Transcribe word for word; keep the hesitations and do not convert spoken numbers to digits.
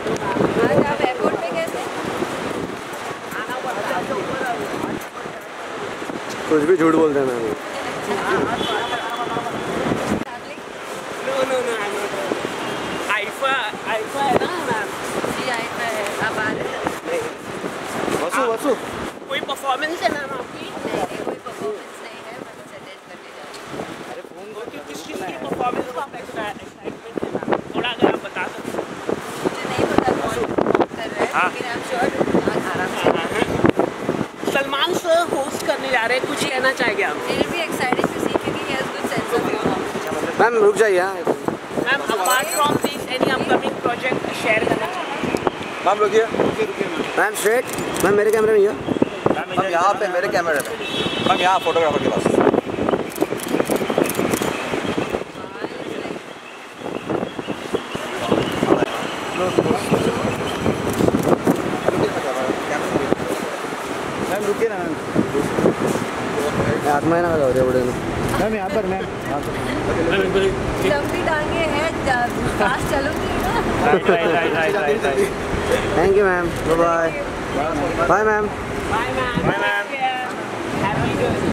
आज आप एयरपोर्ट पे कैसे? कुछ भी झूठ बोलते हैं ma'am. No no no IIFA IIFA है ना मैम? जी आईफा है। आप आ रहे हैं? वसु वसु कोई परफॉर्मेंस है मैम आपकी? नहीं नहीं कोई परफॉर्मेंस नहीं है, मैं बस अटेंड करने जा रही हूँ। अरे फोन किस किस चीज़ की परफॉर्मेंस का एक्साइटमेंट है मैम? थोड़ा अगर आप बता सकते हैं। मुझे नहीं पता कौन कर रहा है, लेकिन आई एम श्योर आराम से। सलमान सर होस्ट करने जा रहे हैं, कुछ कहना चाहेंगे आप? It will be exciting to see क्योंकि he has good sense of humor. Ma'am रुक जाइए। Ma'am apart from this any upcoming project share करना चाहिए? मैम रुकिए मैम स्ट्रेट। मैम मेरे कैमरे में ये हम यहाँ पे मेरे कैमरे में हम यहाँ फोटोग्राफर के पास। मैम रुकिए ना मैम। आत्मा ना लगा रहे मैम यहाँ पर। मैम लंबी टांगे हैं, फास्ट चलोगी ना? Right right right right right. Thank you ma'am. Bye bye. Bye ma'am. Bye ma'am. Bye ma'am. Happy